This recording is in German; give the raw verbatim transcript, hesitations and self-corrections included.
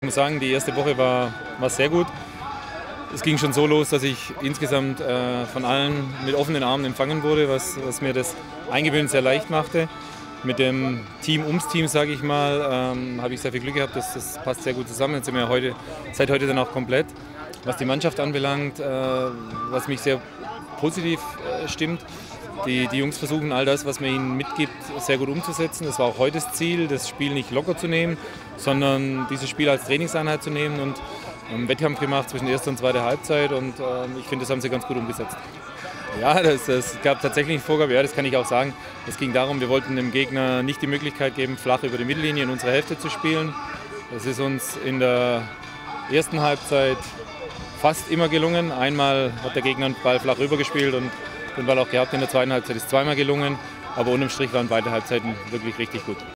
Ich muss sagen, die erste Woche war, war sehr gut. Es ging schon so los, dass ich insgesamt äh, von allen mit offenen Armen empfangen wurde, was, was mir das Eingewöhnen sehr leicht machte. Mit dem Team ums Team, sage ich mal, ähm, habe ich sehr viel Glück gehabt. Das, das passt sehr gut zusammen. Jetzt sind wir heute, seit heute dann auch komplett. Was die Mannschaft anbelangt, äh, was mich sehr positiv äh, stimmt, die, die Jungs versuchen all das, was man ihnen mitgibt, sehr gut umzusetzen. Das war auch heute das Ziel, das Spiel nicht locker zu nehmen, sondern dieses Spiel als Trainingseinheit zu nehmen und einen Wettkampf gemacht zwischen erster und zweiter Halbzeit und äh, ich finde, das haben sie ganz gut umgesetzt. Ja, das, das gab tatsächlich eine Vorgabe, ja, das kann ich auch sagen. Es ging darum, wir wollten dem Gegner nicht die Möglichkeit geben, flach über die Mittellinie in unserer Hälfte zu spielen. Das ist uns in der ersten Halbzeit fast immer gelungen. Einmal hat der Gegner den Ball flach rübergespielt und den Ball auch gehabt. In der zweiten Halbzeit ist zweimal gelungen. Aber unterm Strich waren beide Halbzeiten wirklich richtig gut.